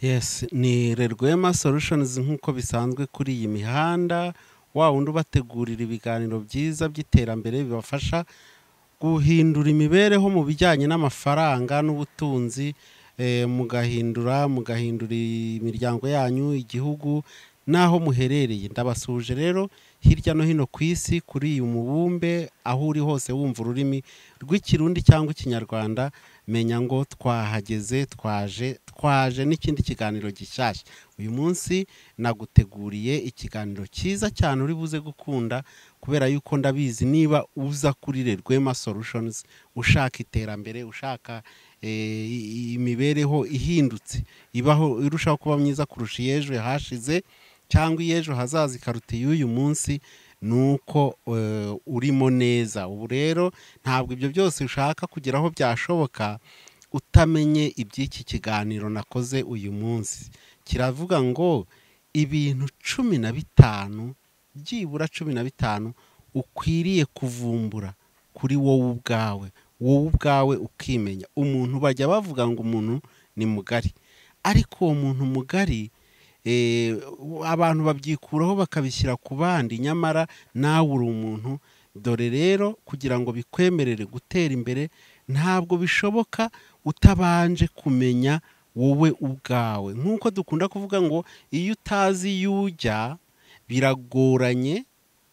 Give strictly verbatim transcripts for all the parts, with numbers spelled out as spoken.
Yes, ni Rwema Solutions nk'uko bisanzwe kuri iyi mihanda, wa wundi ubategurira ibiganiro byiza by'iterambere bibafasha guhindura imibereho mu bijyanye n'amafaranga n'ubutunzi, eh, mugahindura mugahindura imiryango yanyu, igihugu naho muherereye. Ndabasuje rero hirya no hino ku isi kuri uyu mubumbe, aho uri hose wumva ururimi rw'ikirundi cyangwa ikinyarwanda, menya ngo twahageze, twaje twaje n'ikindi kiganiro gishyashya. Uyu munsi naguteguriye ikiganiro cyiza cyane uri buze gukunda, kubera yuko ndabizi niba uza kuri Rwema Solutions ushaka iterambere, ushaka eh, imibereho ihindutse, ibaho irushaho kuba myiza kurusha iyejo hashize cyangwa iyejo hazaza ikaruta y'uyu munsi, nuko uh, urimo neza. Ubu rero ntabwo ibyo byose ushaka kugeraho byashoboka utamenye iby'iki kiganiro nakoze uyu munsi. Kiravuga ngo ibintu cumi na bitanu, byibura cumi na bitanu ukwiriye kuvumbura kuri wowe ubwawe, wowe ubwawe ukimenya. Umuntu bajya bavuga ngo umuntu ni mugari, ariko uwo muntu mugari Eh, abantu babyikuraho bakabishyira ku bandi, nyamara nawe uri umuntu. Dore rero kugira ngo bikwemerere gutera imbere, ntabwo bishoboka utabanje kumenya wowe ubwawe. Nk'uko dukunda kuvuga ngo iyo utazi iyo ujya biragoranye,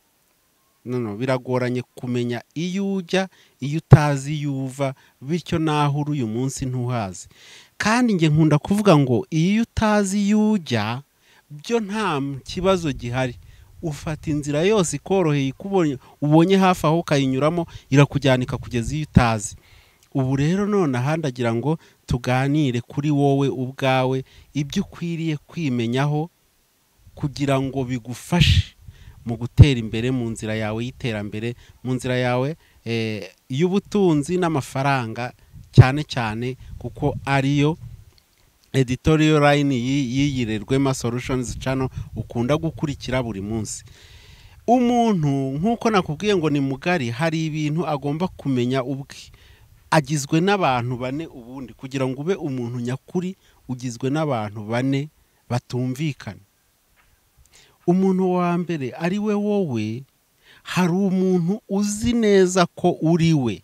no no biragoranye kumenya iyo ujya iyo utazi iyo uva, bityo naho uri uyu munsi ntuhazi. Kandi nge nkunda kuvuga ngo iyo utazi iyo ujya byo nta kibazo gihari, ufata inzira yose ikoroheye, ikubonye ubonye hafi aho ukayinyuramo irakujyanika kugeza iyo utazi. Ubu rero none ahandagira ngo tuganire kuri wowe ubwawe, ibyo ukwiriye kwimenyaho kugira ngo bigufashe mu gutera imbere mu nzira yawe y'iterambere, mu nzira yawe eh, y'ubutunzi n'amafaranga cyane cyane, kuko ariyo editorial line y'iyi Rwema Solutions channel ukunda gukurikira buri munsi. Umuntu nk'uko nakubwiye ngo ni mugari, hari ibintu agomba kumenya ubwe. Agizwe n'abantu bane ubundi. Kugira ngo ube umuntu nyakuri ugizwe n'abantu bane batumvikana. Umuntu wa mbere ari we wowe, hari umuntu uzi neza ko uri we.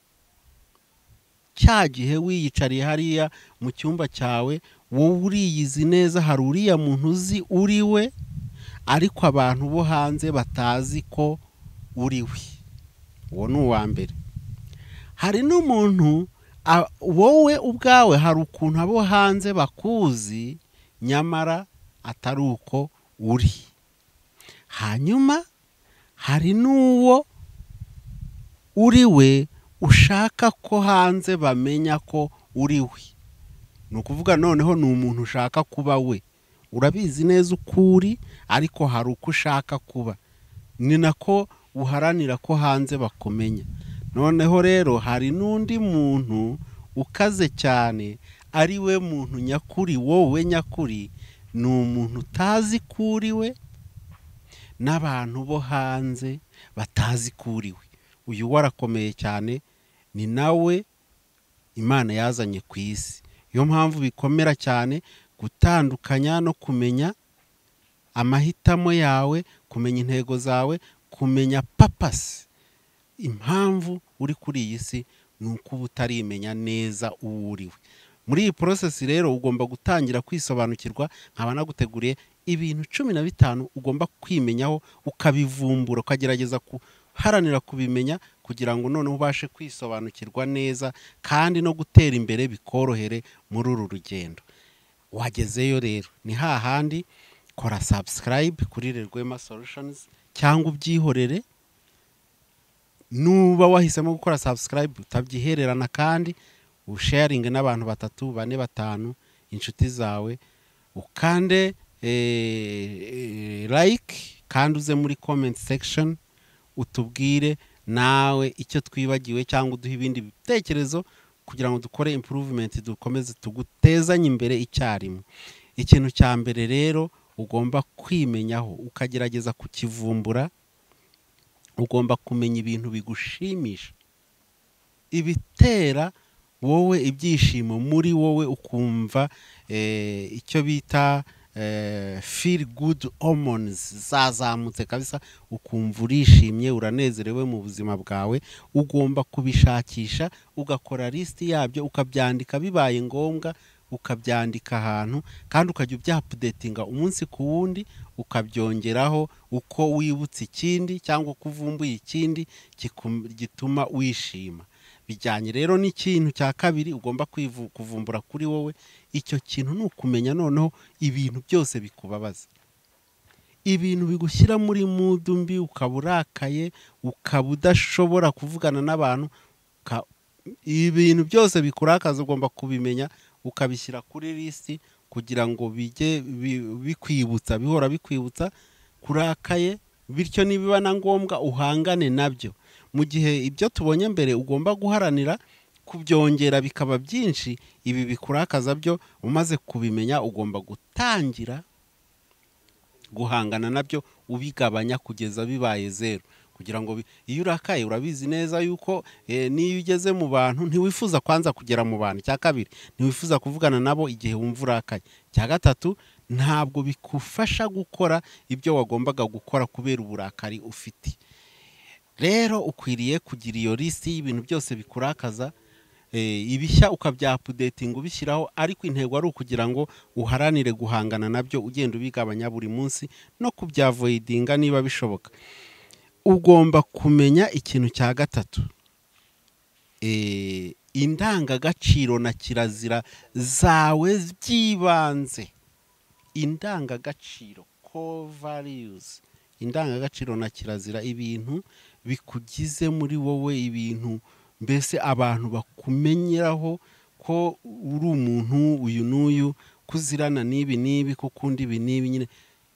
Cya gihe wiyicariye hariya mu cyumba cyawe, wowe uriyizi neza hari uriya muntu uzi uri we, ariko abantu bo hanze batazi ko uri we. Uwo ni uwa mbere. Hari n'umuntu wowe ubwawe hari ukuntu abo hanze bakuzi, nyamara atari uko uri. Hanyuma hari n'uwo uri we ushaka ko hanze bamenya ko uri we. Ni ukuvuga noneho ni umuntu ushaka kuba we. Urabizi neza ukuri, ariko hari uko ushaka kuba. Ni nako uharanira ko hanze bakumenya. Noneho rero hari n'undi muntu ukaze cyane, ari we muntu nyakuri. Wowe nyakuri ni umuntu utazi kuri we, n'abantu bo hanze batazi kuri we. Uyu warakomeye cyane, ni nawe Imana yazanye ku isi. Iyo mpamvu bikomera cyane gutandukanya no kumenya amahitamo yawe, kumenya intego zawe, kumenya purpose, impamvu uri kuri iyi si, nuko utarimenya neza uwo uri we. Muri iyi process rero ugomba gutangira kwisobanukirwa. Nkaba naguteguriye ibintu cumi na bitanu ugomba kwimenyaho, ukabivumbura, ukagerageza kuharanira kubimenya, kugira ngo none ubashe kwisobanukirwa neza kandi no gutera imbere bikorohere muri uru rugendo. Wagezeyo rero, ni hahandi kora subscribe kuri Rwema Solutions cyangwa ubyihorere. Nuba wahisemo gukora subscribe utabyihererana, kandi usharinge n'abantu batatu bane batanu inshuti zawe, ukande eh, like, kandi uze muri comment section utubwire nawe icyo twibagiwe cyangwa uduhe ibindi bitekerezo, kugira ngo dukore improvement, dukomeze tugutezanye imbere icyarimwe. Ikintu cya mbere rero ugomba kwimenyaho, ukagerageza kukivumbura. Ugomba kumenya ibintu bigushimisha, ibitera wowe ibyishimo muri wowe ukumva eh, icyo bita eh, feel good hormones zazamutse kabisa, ukumva urishimye uranezerewe mu buzima bwawe. Ugomba kubishakisha ugakora list yabyo ukabyandika, bibaye ngombwa ukabyandika ahantu, kandi ukajya ubyapudetinga umunsi ku wundi, ukabyongeraho uko wibutse ikindi cyangwa uko uvumbuye ikindi gituma wishima. Bijyanye rero n'ikintu cya kabiri ugomba kuvumbura kuri wowe, icyo kintu ni ukumenya noneho ibintu byose bikubabaza, ibintu bigushyira muri mood mbi, ukaba urakaye, ukaba udashobora kuvugana n'abantu, ibintu byose bikurakaza ugomba kubimenya ukabishyira kuri list kugira ngo bijye bikwibutsa, bihora bikwibutsa kurakaye, bityo nibiba na ngombwa uhangane nabyo. Mu gihe ibyo tubonye mbere ugomba guharanira kubyongera bikaba byinshi, ibi bikurakaza byo umaze kubimenya ugomba gutangira guhangana nabyo ubigabanya kugeza bibaye zero, kugira ngo iyo urakaye urabizi neza yuko eh, niyo ugeze mu bantu ntiwifuza kwanza kugera mu bantu. Cya kabiri, ntiwifuza kuvugana nabo igihe wumva urakaye. Cya gatatu, ntabwo bikufasha gukora ibyo wagombaga gukora kubera uburakari ufite. Rero ukwiriye kugira iyo list y'ibintu byose bikurakaza, eh, ibishya ukabyapudetinga ubishyiraho, ariko intego ari ukugira ngo uharanire guhangana nabyo ugenda ubigabanya buri munsi no kubyavoidinga niba bishoboka. Ugomba kumenya ikintu cya gatatu, eh, indangagaciro na kirazira zawe by'ibanze. Indangagaciro, core values, indangagaciro na kirazira, ibintu bikugize muri wowe, ibintu mbese abantu bakumenyeraho ko uri umuntu uyu n'uyu, kuzirana n'ibi n'ibi, kukundi ibi n'ibi. Nyine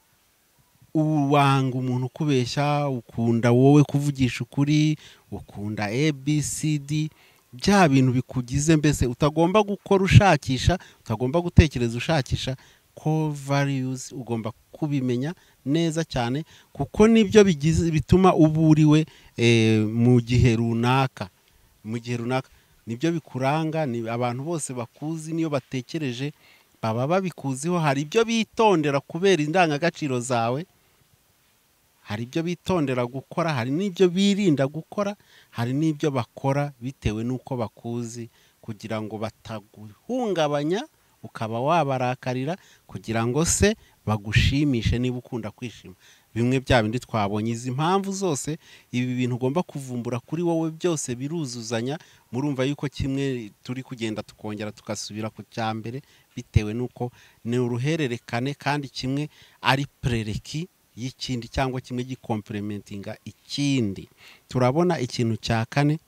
uwanga umuntu ukubeshya, ukunda wowe kuvugisha ukuri, ukunda A B C D, bya bintu bikugize mbese utagomba gukora ushakisha, utagomba gutekereza ushakisha. Core values ugomba kubimenya neza cyane, kuko nibyo bigize bituma uburiwe eh, mu gihe runaka, mu gihe runaka nibyo bikuranga. Ni abantu bose bakuzi, niyo batekereje baba babikuziho. Hari ibyo bitondera kubera indangagaciro zawe, hari ibyo bitondera gukora, hari n'ibyo birinda gukora, hari n'ibyo bakora bitewe n'uko bakuzi, kugira ngo bataguhungabanya ukaba wabarakarira, kugira ngo se bagushimishe niba ukunda kwishima. Bimwe bya bindi twabonye. Izi mpamvu zose, ibi bintu ugomba kuvumbura kuri wowe byose biruzuzanya. Murumva yuko kimwe turi kugenda tukongera tugasubira ku cya mbere, bitewe n'uko ni uruhererekane, kandi kimwe ari prereki y'ikindi cyangwa kimwe gikomplementinga ikindi. Turabona ikintu cya kane,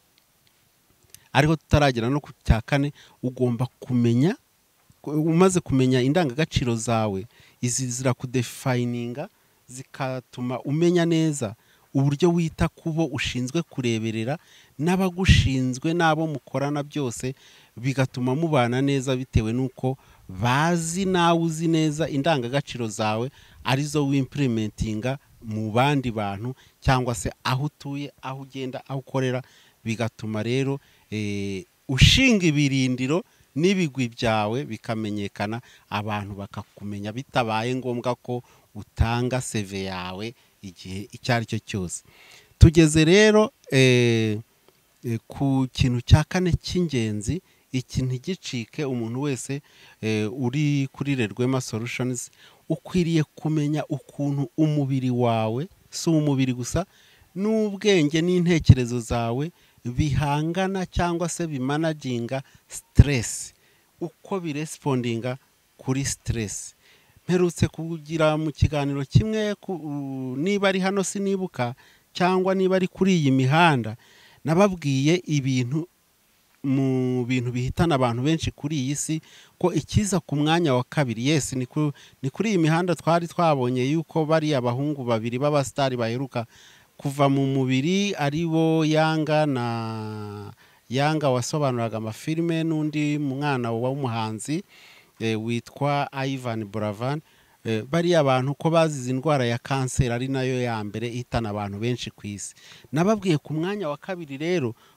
ariko tutaragera no ku cya kane, ugomba kumenya, umaze kumenya indangagaciro zawe, izi zirakudefininga, zikatuma umenya neza uburyo wita kubo ushinzwe kureberera n'abagushinzwe n'abo mukorana, byose bigatuma mubana neza bitewe n'uko bazi nawe uzi neza indangagaciro zawe arizo wimplementinga mu bandi bantu, cyangwa se aho utuye, aho ugenda, aho ukorera. Bigatuma rero eh, ushinga ibirindiro n'ibigwi byawe bikamenyekana, abantu bakakumenya, bitabaye ngombwa ko utanga C V yawe igihe icyo ari cyo cyose. Tugeze rero eh, eh, ku kintu cya kane cy'ingenzi, ikintu ntigicike umuntu wese eh, uri kuri Rwema Solutions, ukwiriye kumenya ukuntu umubiri wawe, si umubiri gusa, n'ubwenge n'intekerezo zawe bihangana cyangwa se bimanaginga stress, uko birespondinga kuri stress. Mperutse kugira mu kiganiro kimwe, niba ari hano sinibuka, cyangwa niba ari kuri iyi mihanda, nababwiye ibintu mu bintu bihitana abantu benshi kuri iyi si, ko ikiza ku mwanya wa kabiri. Yes, ni kuri iyi mihanda twari twabonye yuko bari abahungu babiri b'abastari baheruka kuva mu mubiri, ari bo Yanga na Yanga wasobanuraga amafilime, n'undi mwana w'umuhanzi e, witwa Ivan Buravan. E, bari abantu ko bazize indwara ya kanseri, ari nayo ya mbere ihitana abantu benshi ku isi. Nababwiye ku mwanya wa kabiri rero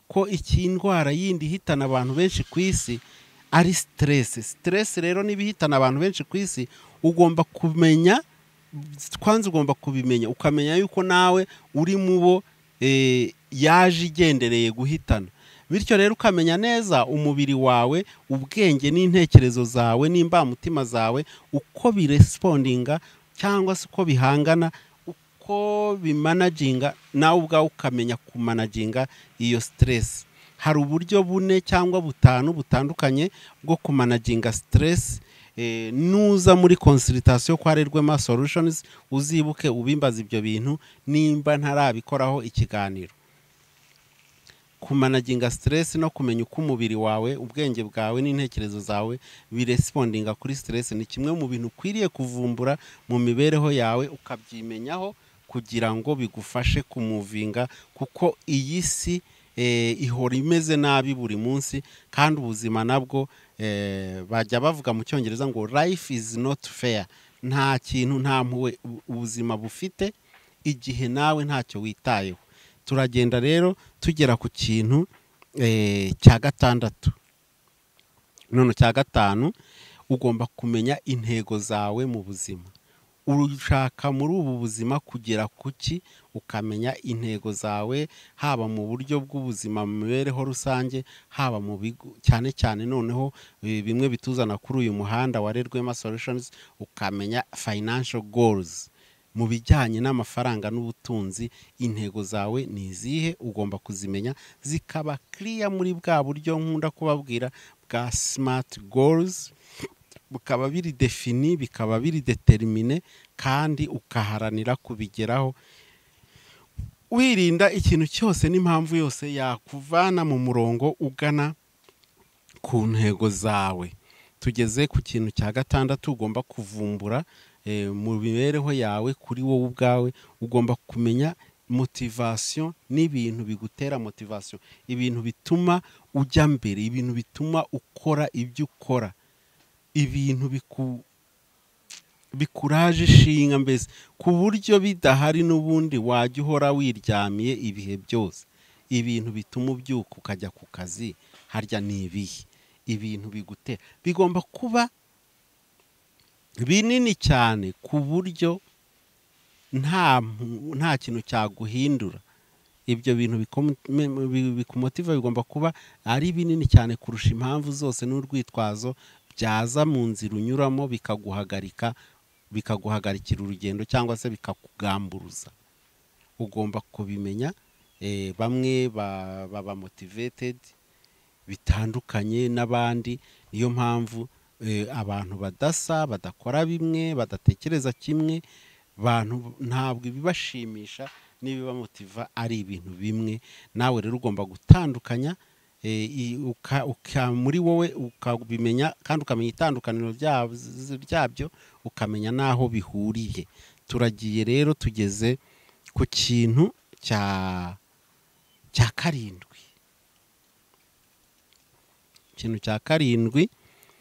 ko iki ndwara yindi ihitana abantu benshi ku isi ari stress. Stress rero n'ibihitana abantu benshi ku isi ugomba kumenya, kwanza ugomba kubimenya ukamenya yuko nawe uri mubo e, yaje igendereye guhitana. Bityo rero ukamenya neza umubiri wawe, ubwenge n'intekerezo zawe n'imbamutima zawe uko birespondinga cyangwa se uko bihangana, uko bimanaginga, nawe ubwawe ukamenya kumanaginga iyo stress. Hari uburyo bune cyangwa butanu butandukanye bwo kumanaginga stress. E, nuza muri consultation kwa Rwema Solutions uzibuke ubimbaza ibyo bintu nimba ntarabikoraho ikiganiro. Kumanaginga stress no kumenya uko umubiri wawe, ubwenge bwawe n'intekerezo zawe birespondinga kuri stress ni kimwe mu bintu ukwiriye kuvumbura mu mibereho yawe ukabyimenyaho kugira ngo bigufashe kumuvinga, kuko iyi si e, ihora imeze nabi buri munsi, kandi ubuzima nabwo e, bajya bavuga mu cyongereza ngo life is not fair. Nta kintu nta mpuwe ubuzima bufite igihe nawe ntacyo witayeho. Turagenda rero tugera ku kintu e, cya gatandatu. None cya gatanu, ugomba kumenya intego zawe mu buzima. Urushaka muri ubu buzima kugera kuki, ukamenya intego zawe, haba mu buryo bw'ubuzima mu mibereho rusange, haba mu bigo cyane cyane noneho bimwe bituzana kuri uyu muhanda wa Rwema Solutions, ukamenya financial goals. Mu bijyanye n'amafaranga n'ubutunzi, intego zawe ni izihe ugomba kuzimenya zikaba clear muri bwa buryo nkunda kubabwira bwa smart goals, bukaba biri defini, bikaba biri determine, kandi ukaharanira kubigeraho wirinda ikintu cyose n'impamvu yose yakuvana mu murongo ugana ku ntego zawe. Tugeze ku kintu cya gatandatu ugomba kuvumbura e, mu mibereho yawe kuri wowe ubwawe. Ugomba kumenya motivation n'ibintu bigutera motivation, ibintu bituma ujya mbere, ibintu bituma ukora ibyo ukora, ibintu biku bikuraje ishinga mbese ku buryo bidahari n'ubundi wajya uhora wiryamiye ibihe byose. Ibintu bituma ubyuka ukajya ku kazi, harya ni ibihe ibintu bigutera, bigomba kuba binini cyane ku buryo nta nta kintu cyaguhindura. Ibyo bintu bikumotiva bigomba kuba ari binini cyane kurusha impamvu zose n'urwitwazo byaza mu nzira unyuramo bikaguhagarika, bikaguhagarikira urugendo cyangwa se bikakugamburuza. Ugomba kubimenya. E, bamwe baba ba motivated bitandukanye n'abandi. Niyo mpamvu e, abantu badasa, badakora bimwe, badatekereza kimwe, bantu ntabwo ibibashimisha n'ibiba motiva ari ibintu bimwe. Nawe rero ugomba gutandukanya e, uka, uka muri wowe ukabimenya, kandi ukamenya itandukaniro ryabyo, ukamenya naho bihuriye. Turagiye rero tugeze ku kintu cya cya karindwi. Ikintu cya karindwi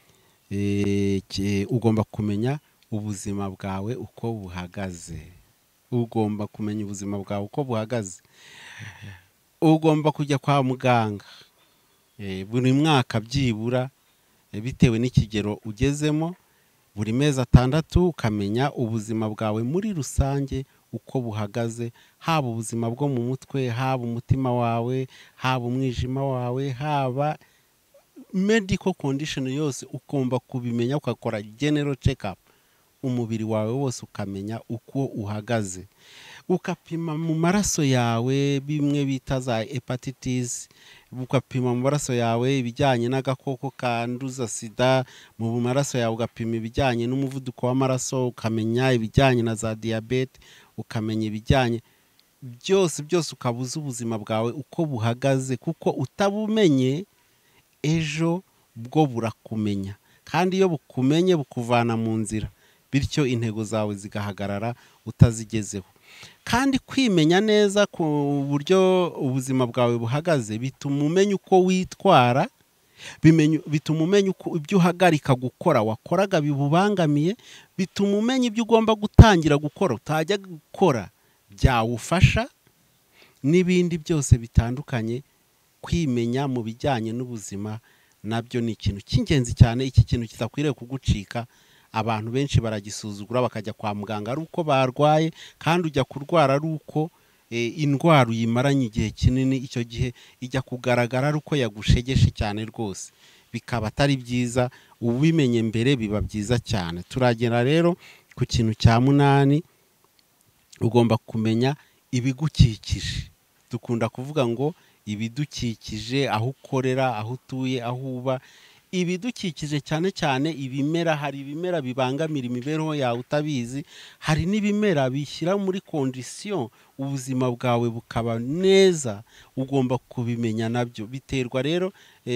e, ugomba kumenya ubuzima bwawe uko buhagaze. Ugomba kumenya ubuzima bwawe uko buhagaze. Ugomba kujya kwa muganga e, buri mwaka byibura e, bitewe n'ikigero ugezemo, buri mezi atandatu ukamenya ubuzima bwawe muri rusange uko buhagaze, haba ubuzima bwo mu mutwe, haba umutima wawe, haba umwijima wawe, haba medical condition yose ugomba kubimenya, ukakora general check up umubiri wawe wose ukamenya uko uhagaze. Ukapima mu maraso yawe bimwe bita za hepatitis, ukapima mu maraso yawe ibijyanye n'agakoko kanduza sida, mu maraso yawe ugapima ibijyanye n'umuvuduko w'amaraso, ukamenya ibijyanye na za diabete, ukamenya ibijyanye byose byose, ukabuza ubuzima bwawe uko buhagaze, kuko utabumenye ejo bwo burakumenya, kandi iyo bukumenye bukuvana mu nzira, bityo intego zawe zigahagarara utazigezeho. Kandi kwimenya neza ku buryo ubuzima bwawe buhagaze bituma umenya uko witwara, bituma umenya uko ibyo uhagarika gukora wakoraga bibubangamiye, bituma umenya ibyo ugomba gutangira gukora utajya gukora byawufasha, n'ibindi byose bitandukanye kwimenya mu bijyanye n'ubuzima nabyo ni ikintu cy'ingenzi cyane. Iki kintu kidakwiriye kugucika. Abantu benshi baragisuzugura bakajya kwa muganga ari uko barwaye, kandi ujya kurwara ari uko indwara uyimaranye igihe kinini, icyo gihe ijya kugaragara ari uko yagushegeshe cyane rwose, bikaba atari byiza. Ubimenye mbere biba byiza cyane. Turagera rero ku kintu cya munani, ugomba kumenya ibigukikije. Dukunda kuvuga ngo ibidukikije, aho ukorera, aho utuye, aho uba. Ibidukikije cyane cyane ibimera. Hari ibimera bibangamira imibereho yawe utabizi, hari n'ibimera bishyira muri kondisiyo ubuzima bwawe bukaba neza. Ugomba kubimenya nabyo. Biterwa rero,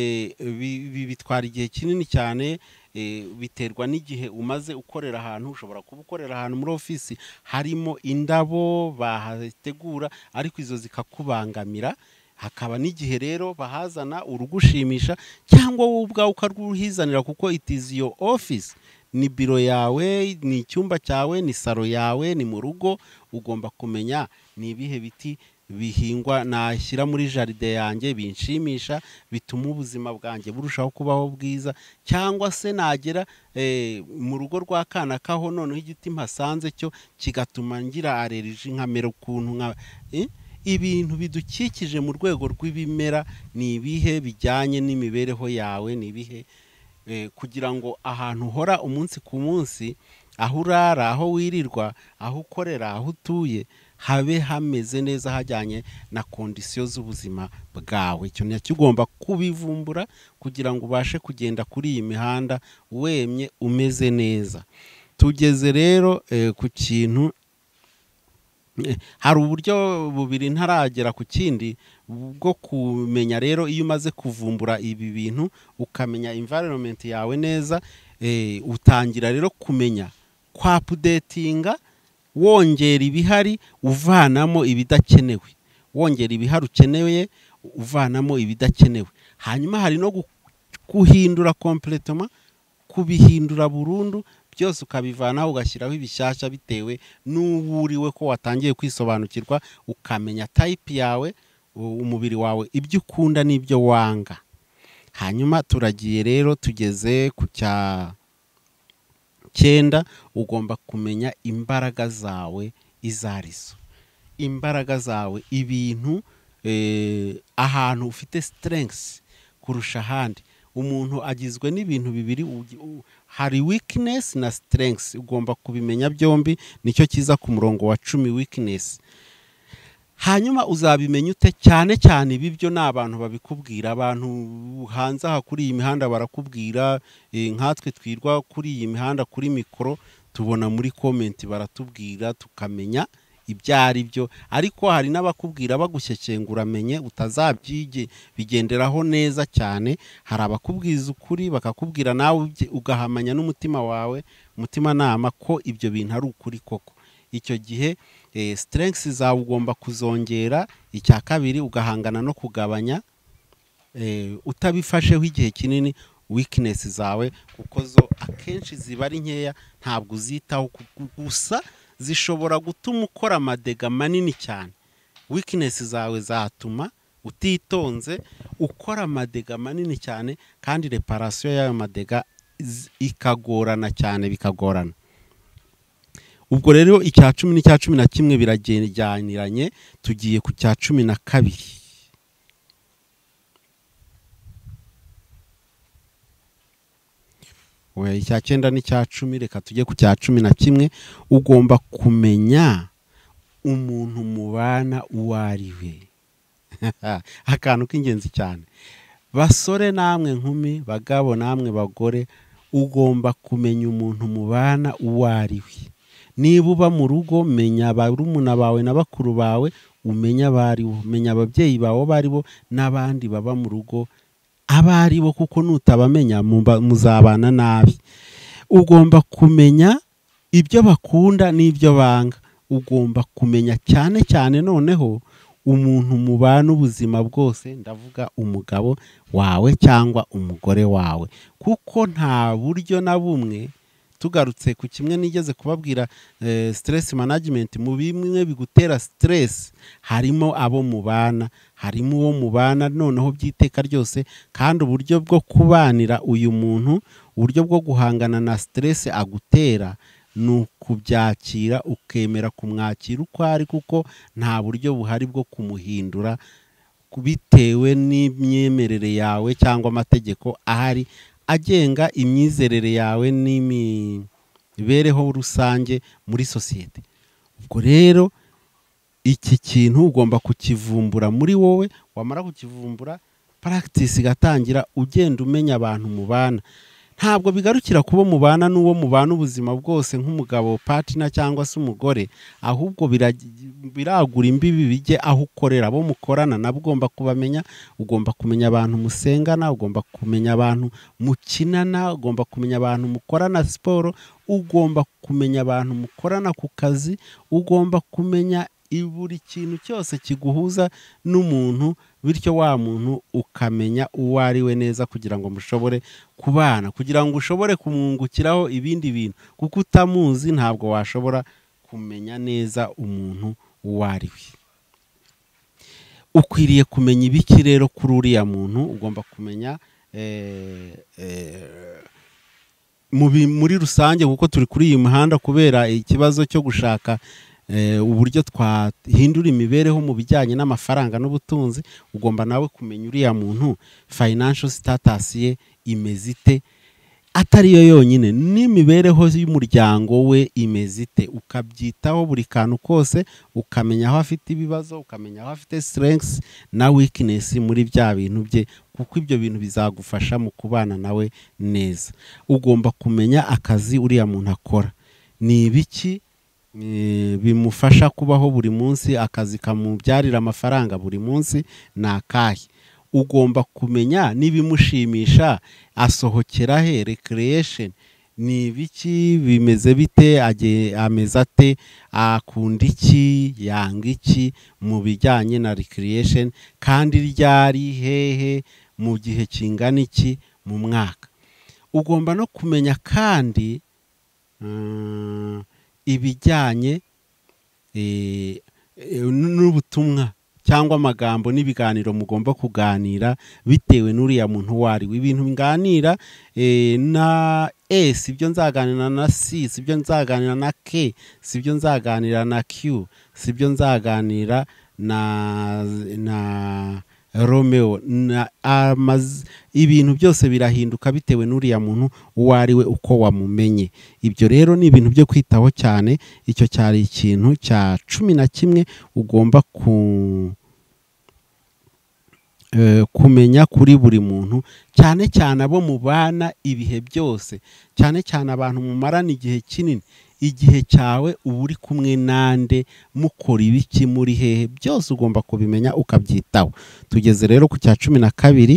bitwara igihe kinini cyane, biterwa n'igihe umaze ukorera ahantu. Ushobora kuba ukorera ahantu muri ofisi harimo indabo bahategura, ariko izo zikakubangamira. Hakaba n'igihe rero bahazana urugushimisha, cyangwa wowe ubwawe ukarwuhizanira, kuko it is your office. Ni biro yawe, ni icyumba cyawe, ni saro yawe, ni mu rugo. Ugomba kumenya ni ibihe biti bihingwa nashyira muri jaride yanjye binshimisha, bituma ubuzima bwanjye burushaho kubaho bwiza. Cyangwa se nagera mu rugo rwa kana kaho, noneho igiti mpasanze cyo kigatuma ngira allergie, nkamera ukuntu nka ibintu bidukikije mu rwego rw'ibimera. Ni ibihe bijyanye n'imibereho yawe, ni ibihe kugira ngo ahantu uhora umunsi ku munsi, aho urara, aho wirirwa, aho ukorera, aho utuye, habe hameze neza, hajyanye na kondisiyo z'ubuzima bwawe. Icyo nicyo ugomba kubivumbura kugira ngo ubashe kugenda kuri iyi mihanda wemye umeze neza. Tugeze rero ku kintu, hari uburyo bubiri ntaragera ku kindi bwo kumenya rero. Iyo umaze kuvumbura ibi bintu ukamenya environment yawe neza, utangira rero kumenya kwa updatinga, wongera ibihari uvanamo ibidakenewe, wongera ibihari ukeneye uvanamo ibidakenewe. Hanyuma hari no guhindura completely, kubihindura burundu, byose ukabivanaho ugashyiraho ibishyashya bitewe n'uwuriwe ko watangiye kwisobanukirwa, ukamenya type yawe, umubiri wawe, ibyo ukunda n'ibyo wanga. Hanyuma turagiye rero, tugeze ku cya cyenda. Ugomba kumenya imbaraga zawe izarizo. Imbaraga zawe, ibintu, ahantu ufite strengths kurusha ahandi. Umuntu agizwe n'ibintu bibiri, hari weakness na strengths. Ugomba kubimenya byombi. Nicyo kiza ku murongo wa cumi, weakness. Hanyuma uzabimenya ute? Cyane cyane ibi byo n'abantu babikubwira. Abantu hanze aha kuri iyi mihanda barakubwira, nkatwe twirwa kuri iyi mihanda kuri mikoro, tubona muri comment baratubwira, tukamenya ibyari byo. Ariko hari n'abakubwira bagushyekengura, menye utazabyige bigenderaho neza cyane. Hari abakubwiza ukuri bakakubwira, nawe ugahamanya n'umutima wawe, umutima nama ko ibyo bintu ari ukuri koko. Icyo gihe strengths zawe ugomba kuzongera. Icya kabiri, ugahangana no kugabanya, utabifasheho igihe kinini, weakness zawe, kuko zo akenshi ziba ari nkeya, ntabwo uzitaho, gusa zishobora gutuma ukora amadega manini cyane. Weakness zawe zatuma utitonze ukora amadega manini cyane, kandi reparation y'ayo madega ikagorana cyane, bikagorana. Ubwo rero icya cumi n'icya cumi na kimwe birajyaniranye. Tugiye ku cya cumi na kabiri. We icya cyenda n'icya cumi, reka tujye ku cya cumi na kimwe. Ugomba kumenya umuntu mubana uwo ari we. Akantu k'ingenzi cyane. Basore namwe nkumi, bagabo namwe bagore, ugomba kumenya umuntu mubana uwo ari we. Niba uba mu rugo, menya barumuna bawe na bakuru bawe, umenya abaribo, menya ababyeyi bawe baribo, n'abandi baba mu rugo abaribo, kuko nutabamenya muzabana nabi. Ugomba kumenya ibyo bakunda n'ibyo banga. Ugomba kumenya cyane cyane noneho umuntu mubana ubuzima bwose, ndavuga umugabo wawe cyangwa umugore wawe, kuko nta buryo na bumwe. Tugarutse ku kimwe nigeze kubabwira, stress management, mu bimwe bigutera stress harimo abo mubana, harimo uwo mubana noneho by'iteka ryose, kandi uburyo bwo kubanira uyu muntu, uburyo bwo guhangana na stress agutera ni ukubyakira ukemera kumwakira uko ari, kuko nta buryo buhari bwo kumuhindura bitewe n'imyemerere yawe cyangwa amategeko ahari agenga imyizerere yawe n'imibereho rusange muri sosiyete. Ubwo rero iki kintu ugomba kukivumbura muri wowe, wamara kukivumbura practice igatangira, ugenda umenya abantu mubana. Ntabwo bigarukira kubo mubana n'uwo mubana ubuzima bwose nk'umugabo partner cyangwa se umugore, ahubwo biragura imbibi bijye aho ukorera, abo mukorana nabo ugomba kubamenya. Ugomba kumenya abantu musengana, ugomba kumenya abantu mukinana, ugomba kumenya abantu mukorana siporo, ugomba kumenya abantu mukorana ku kazi, ugomba kumenya buri kintu cyose kiguhuza n'umuntu, bityo wa muntu ukamenya uwo ari we neza kugira ngo mushobore kubana, kugira ngo ushobore kumwungukiraho ibindi bintu, kuko utamuzi ntabwo washobora kumenya neza umuntu uwo ari we. Ukwiriye kumenya ibiki rero kuri uriya muntu? Ugomba kumenya eh, eh, muri rusange, kuko turi kuri iyi muhanda kubera ikibazo cyo gushaka uburyo twahindura imibereho mu bijyanye n'amafaranga n'ubutunzi. Ugomba nawe kumenya uriya muntu financial status ye imeze ite, atari yo yonyine n'imibereho y'umuryango we imeze ite, ukabyitaho buri kantu kose, ukamenya aho afite ibibazo, ukamenya aho afite strengths na weakness muri bya bintu bye, kuko ibyo bintu bizagufasha mu kubana nawe neza. Ugomba kumenya akazi uriya muntu akora ni ibiki bimufasha kubaho buri munsi, akazi kamubyarira amafaranga buri munsi ni akahe. Ugomba kumenya n'ibimushimisha, asohokera he, recreation ni ibiki, bimeze bite, ameze ate, akunda iki, yanga iki mu bijyanye na recreation, kandi ryari hehe, mu gihe kingana iki mu mwaka. Ugomba no kumenya kandi um, ibijyanye n'ubutumwa cyangwa amagambo n'ibiganiro mugomba kuganira bitewe n'uriya muntu wari w'ibintu nganira na E sibyo nzaganira na C, sibyo nzaganira na K, sibyo nzaganira na Q, sibyo nzaganira na na Romeo na amaz, ibintu byose birahinduka bitewe n'uriya muntu uwo ari we uko wamumenye. Ibyo rero ni ibintu byo kwitaho cyane. Icyo cyari ikintu cya cumi na kimwe ugomba ku Uh, kumenya kuri buri muntu, cyane cyane abo mubana ibihe byose, cyane cyane abantu mumarana igihe kinini. Igihe cyawe uba uri kumwe nande, mukora ibiki, muri hehe, byose ugomba kubimenya ukabyitaho. Tugeze rero ku cya cumi na kabiri,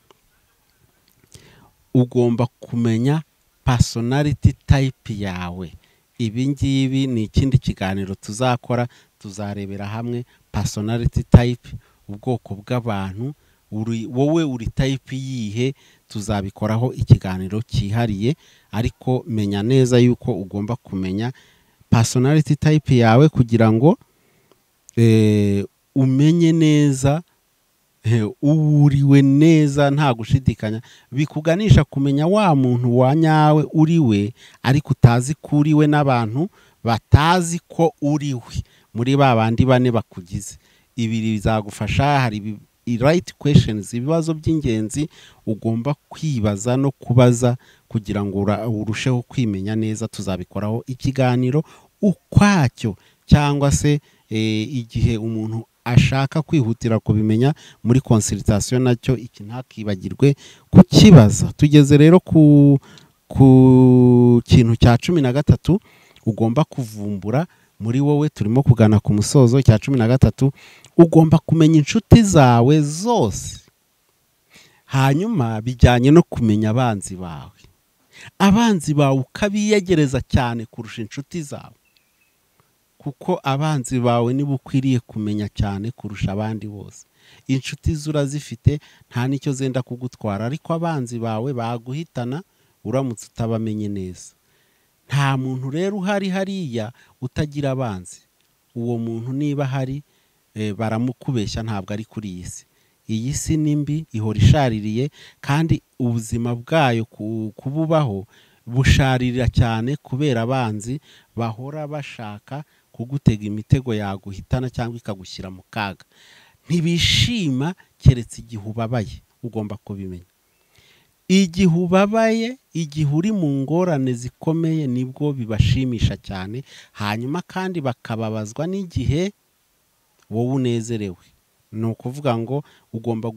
ugomba kumenya personality type yawe. Ibi ngibi ni ikindi kiganiro tuzakora, tuzarebera hamwe personality type, ubwoko bw'abantu. Uri wowe uri type yihe, tuzabikoraho ikiganiro cyihariye, ariko menya neza yuko ugomba kumenya personality type yawe kugira ngo eh, umenye neza eh, uriwe neza nta gushidikanya. Bikuganisha kumenya wa muntu wa nyawe uriwe, ariko utazi ko uriwe n'abantu batazi ko uriwe muri ba bandi bane bakugize. Ibi bizagufasha. Hari right questions, ibibazo by'ingenzi ugomba kwibaza no kubaza kugira ngo urusheho kwimenya neza. Tuzabikoraho ikiganiro ukwacyo, cyangwa se e, igihe umuntu ashaka kwihutira kubimenya muri consultation, nacyo iki ntakibagirwe kukibaza. Tugeze rero ku ku kintu cya cumi na gatatu ugomba kuvumbura muri wowe. Turimo kugana ku musozo. Cya cumi na gatatu, ugomba kumenya inshuti zawe zose. Hanyuma bijyanye no kumenya abanzi bawe. Abanzi bawe ukabiyegereza cyane kurusha inshuti zawe, kuko abanzi bawe nibo ukwiriye kumenya cyane kurusha abandi bose. Inshuti zurazifite, nta nicyo zenda kugutwara, ariko abanzi bawe baguhitana uramutse utabamenye neza. Nta muntu rero uhari hariya utagira abanzi. Uwo muntu niba hari baramukubeshya ntabwo ari kuri iyi si. Iyi si nimbi ihora ishaririye kandi ubuzima bwayo kububaho busharirira cyane kubera abanzi bahora bashaka kugutega imitego yaguhitana cyangwa ikagushyira mu kaga. Ntibishima keretse igihe ubabaye, ugomba kubimenya. Igihe ubabaye, igihe uri mu ngorane zikomeye nibwo bibashimisha cyane, hanyuma kandi bakababazwa n'igihe wowe unezerewe. Ni ukuvuga ngo ugomba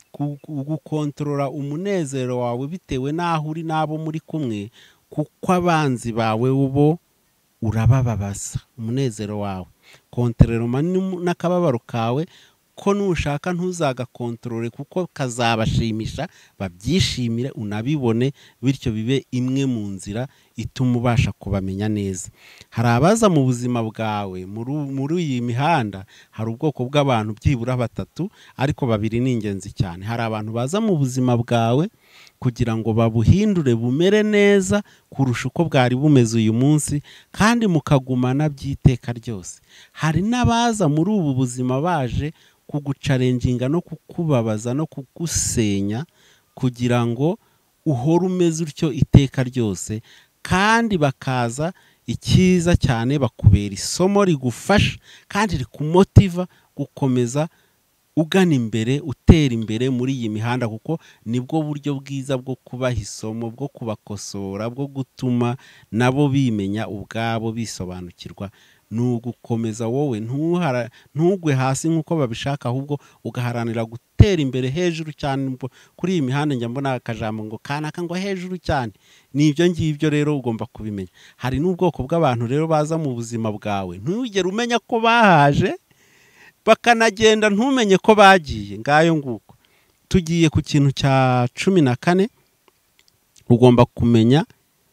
gukontorora umunezero wawe bitewe n'aho uri n'abo muri kumwe, kuko abanzi bawe ubo urabababaza umunezero wawe. Kontorora n'akababaro kawe, ko nushaka ntuzagakontorore kuko kazabashimisha, babyishimire unabibone, bityo bibe imwe mu nzira ituma ubasha kubamenya neza. Hari abaza mu buzima bwawe muri iyi mihanda, hari ubwoko bw'abantu byibura batatu, ariko babiri ni ingenzi cyane. Hari abantu baza mu buzima bwawe kugira ngo babuhindure bumere neza kurusha uko bwari bumeze uyu munsi, kandi mukagumana by'iteka ryose. Hari n'abaza muri ubu buzima baje kugucarenginga no kukubabaza no kugusenya kugira ngo uhore umeze utyo iteka ryose, kandi bakaza icyiza cyane bakubera isomo rigufasha kandi rikumotiva gukomeza ugana imbere, utera imbere muri iyi mihanda, kuko nibwo buryo bwiza bwo kubaha isomo, bwo kubakosora, bwo gutuma nabo bimenya ubwabo, bisobanukirwa. Nugukomeza wowe ntugwe hasi nk'uko babishaka, ahubwo ugaharanira gutera imbere hejuru cyane. Kuri iyi mihanda njya mbona akajambo ngo kanaka ngo hejuru cyane. Nibyo ngibyo rero ugomba kubimenya. Hari n'ubwoko bw'abantu rero baza mu buzima bwawe ntugere umenya ko bahaje, bakanagenda ntumenye ko bagiye. Ngayo nguko tugiye ku kintu cya cumi na kane. Ugomba kumenya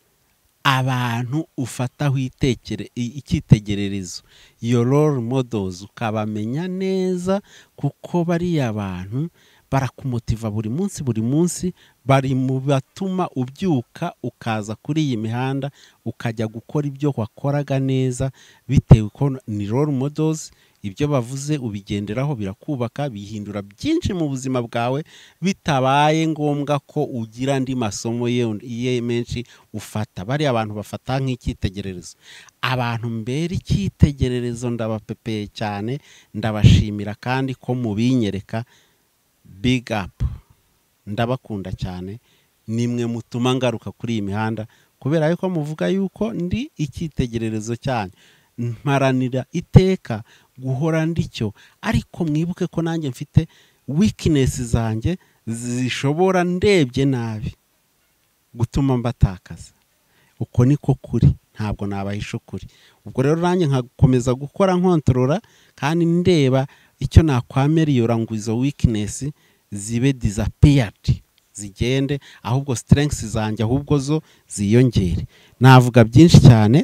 abantu ufataho icyitegererezo, iyo role models, ukabamenya neza, kuko bariya abantu barakumotiva buri munsi buri munsi, bari mu batuma ubyuka ukaza kuri iyi mihanda ukajya gukora ibyo wakoraga neza, bitewe ko ni role models. Ibyo bavuze ubigenderaho, birakubaka, bihindura byinshi mu buzima bwawe, bitabaye ngombwa ko ugira andi masomo ye menshi ufata. Bari abantu bafata nk'icyitegererezo. Abantu mbere icyitegererezo ndabapepeye cyane, ndabashimira kandi ko mubinyereka. Big up, ndabakunda cyane. Nimwe mutuma ngaruka kuri iyi mihanda, kubera yuko muvuga yuko ndi icyitegererezo cyanyu. Mparanira iteka guhora ndicyo, ariko mwibuke ko nanjye mfite weakness zanjye zishobora, ndebye nabi, gutuma mbatakaza. Uko niko kuri, ntabwo nabahisha ukuri. Ubwo rero nanjye nkakomeza gukora nkontorora, kandi ndeba icyo nakwameriyora ngo izo weakness zibe disappeared, zigende, ahubwo strengths zanjye ahubwo zo ziyongere. Navuga byinshi cyane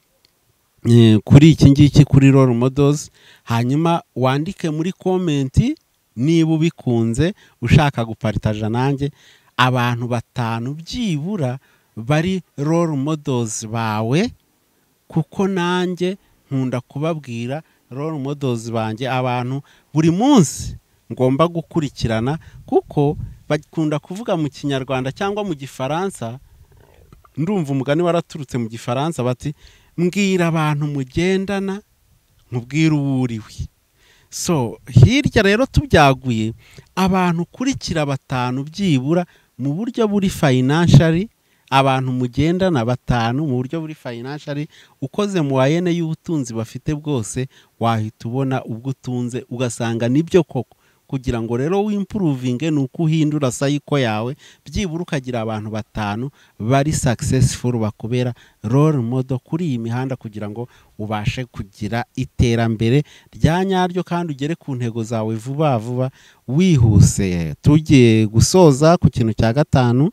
kuri iki ngiki, kuri role models. Hanyuma wandike muri comment niba ubikunze, ushaka guparitaja nanjye abantu batanu byibura bari role models bawe, kuko nanjye nkunda kubabwira role models banjye abantu buri munsi ngomba gukurikirana, kuko bakunda kuvuga mu Kinyarwanda cyangwa mu Gifaransa. Ndumva umugani waraturutse mu Gifaransa bati mbwira abantu mugendana nkubwira uwuriwe. So hirya rero tubyaguye abantu kurikira batanu byibura mu buryo buri financially, abantu mugendana batanu mu buryo buri financially, ukoze mu wayene y'ubutunzi bafite bwose, wahita ubona ubwo utunze ugasanga nibyo koko. Kugira ngo rero wimprovinge nuko uhindura cycle yawe, byibura ukagira abantu batanu bari successful bakubera role model kuri iyi mihanda, kugira ngo ubashe kugira iterambere rya nyaryo kandi ugere ku ntego zawe vuba vuba wihuse. Tugiye gusoza ku kintu cya gatanu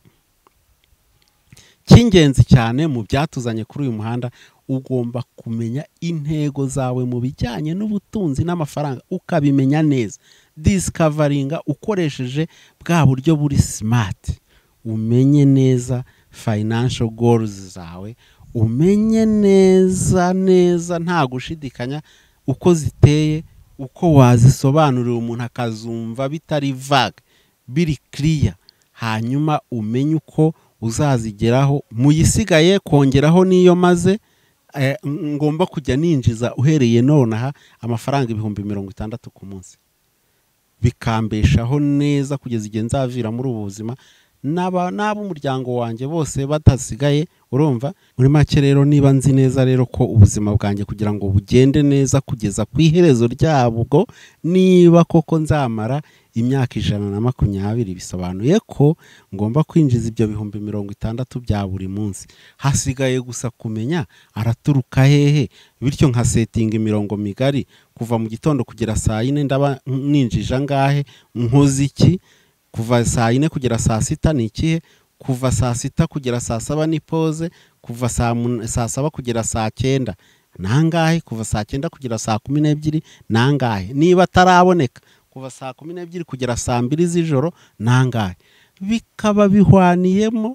cy'ingenzi cyane mu byatuzanye kuri uyu muhanda. Ugomba kumenya intego zawe mu bijyanye n'ubutunzi n'amafaranga, ukabimenya neza. Discoveringa ukoresheje bwa buryo buri smart. Umenye neza financial goals zawe, umenye neza neza nta gushidikanya uko ziteye, uko wazisobanurira umuntu akazumva bitari vague biri clear, hanyuma umenye uko uzazigeraho. Muyisigaye kongeraho niyo maze eh, ngomba kujya ninjiza uhereye nonaha amafaranga ibihumbi mirongo itandatu ku munsi, bikambeshaho neza kugeza igihe nzavira muri ubu buzima naba nabo umuryango wanjye bose batasigaye. Urumva, muri make rero niba nzi neza rero ko ubuzima bwanjye kugira ngo bugende neza kugeza ku iherezo ryabwo, niba koko nzamara imyaka ijana na makumyabiri, bisobanuye ko ngomba kwinjiza ibyo bihumbi mirongo itandatu bya buri munsi. Hasigaye gusa kumenya araturuka hehe, bityo nka setting imirongo migari kuva mu gitondo kugera saa yine ndaba ninjije angahe, nkoze iki, kuva saa yine kugera saa sita ni ikihe, kuva saa sita kugera saa saba ni pause, kuva saa saba kugera saa cyenda nangahe, kuva saa cyenda kugera saa kumi n'ebyiri nangahe, niba taraboneka kuva saa kumi n'ebyiri kugera saa mbiri z'ijoro nangahe. Bikaba bihwaniyemo,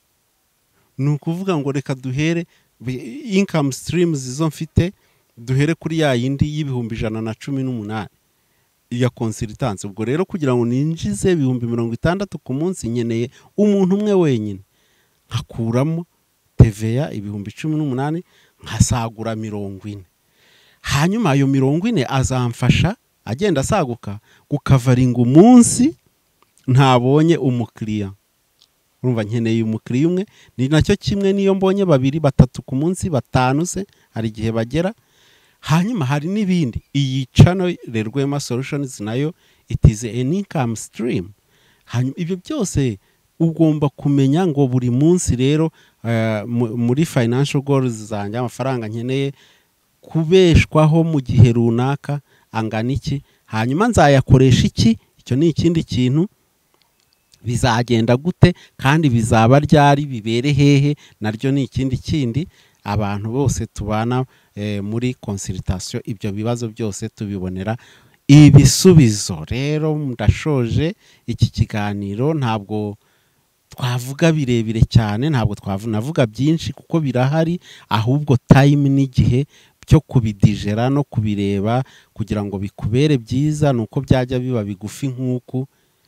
ni ukuvuga ngo reka duhere income streams izo mfite, duhere kuri ya yindi y'ibihumbi ijana na cumi n'umunani ya consultance. Ubwo rero kugira ngo ninjize ibihumbi mirongo itandatu ku munsi nkeneye umuntu umwe wenyine, nkakuramo T V A ibihumbi cumi n'umunani, nkasagura mirongo ine. Hanyuma ayo mirongo ine azamfasha agenda asaguka gukavaringa umunsi ntabonye umukiriya. Urumva, nkeneye umukiriya umwe, ni nacyo kimwe niyo mbonye babiri batatu ku munsi, batanu se hari igihe bagera. Hanyuma hari n'ibindi, iyi channel Rwema Solutions nayo it is an income stream. Hanyuma ibyo byose ugomba kumenya ngo buri munsi rero uh, muri financial goals zanjye amafaranga nkeneye kubeshwaho mu gihe runaka angana iki, hanyuma nzayakoresha iki, icyo ni ikindi kintu. Bizagenda gute kandi bizaba ryari, bibere hehe, naryo ni ikindi kindi. Abantu bose tubana eh, muri consultation ibyo bibazo byose tubibonera ibisubizo. Rero ndashoje iki kiganiro, ntabwo twavuga birebire cyane, ntabwo twavuga byinshi kuko birahari, ahubwo time n'igihe byo kubidijera no kubireba kugira ngo bikubere byiza nuko byajya biba bigufi nk'uku.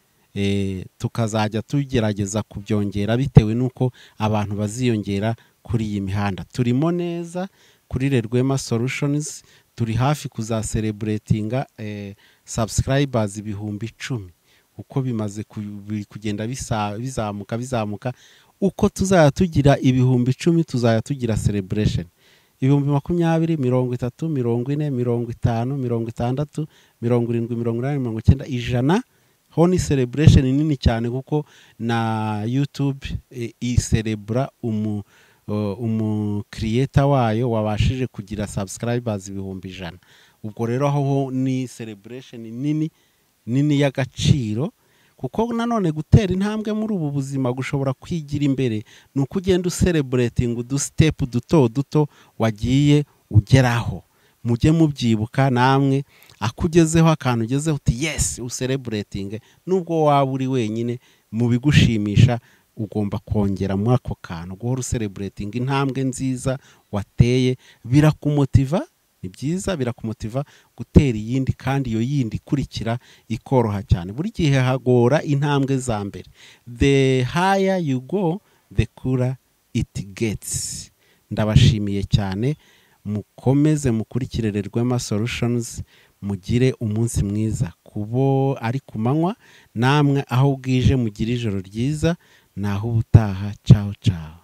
E, tukazajya tugerageza kubyongera bitewe nuko abantu baziyongera kuri iyi mihanda. Turimo neza kuri Rwema Solutions, turi hafi kuza celebratinga e, subscribers ibihumbi icumi. Uko bimaze kugenda bizamuka bizamuka, uko tuzaya tugira ibihumbi icumi tuzaya tugira celebration. Ibihumbi makumyabiri, mirongo itatu, mirongo ine, mirongo itanu, mirongo itandatu, mirongo irindwi, mirongo inani, mirongo icyenda, ijana. Ho ni celebration nini cyane kuko na YouTube e, icelebra umu uh, umu creator wayo wabashije kugira subscribers ibihumbi ijana. Ubwo rero aho ni celebration nini nini y'agaciro, kuko nanone gutera intambwe muri ubu buzima gushobora kwigira imbere nuko ugenda celebrating udu step duto duto wagiye ugeraho. Mujye mubyibuka namwe, akugezeho akantu ugezeho uti yes ucelebrating, nubwo waba uri wenyine mu bigushimisha ugomba kongera muri ako kantu, guhora celebrating intambwe nziza wateye. Birakumotiva, ni byiza, birakumotiva gutera iyindi, kandi iyo yindi ikurikira ikoroha cyane. Buri gihe hagora intambwe za mbere. The higher you go the cooler it gets. Ndabashimiye cyane, mukomeze mukurikire Rwema Solutions, mugire umunsi mwiza. Kubo ari kumanywa namwe aho bwije mugire ijoro ryiza, naho ubutaha. Ciao ciao.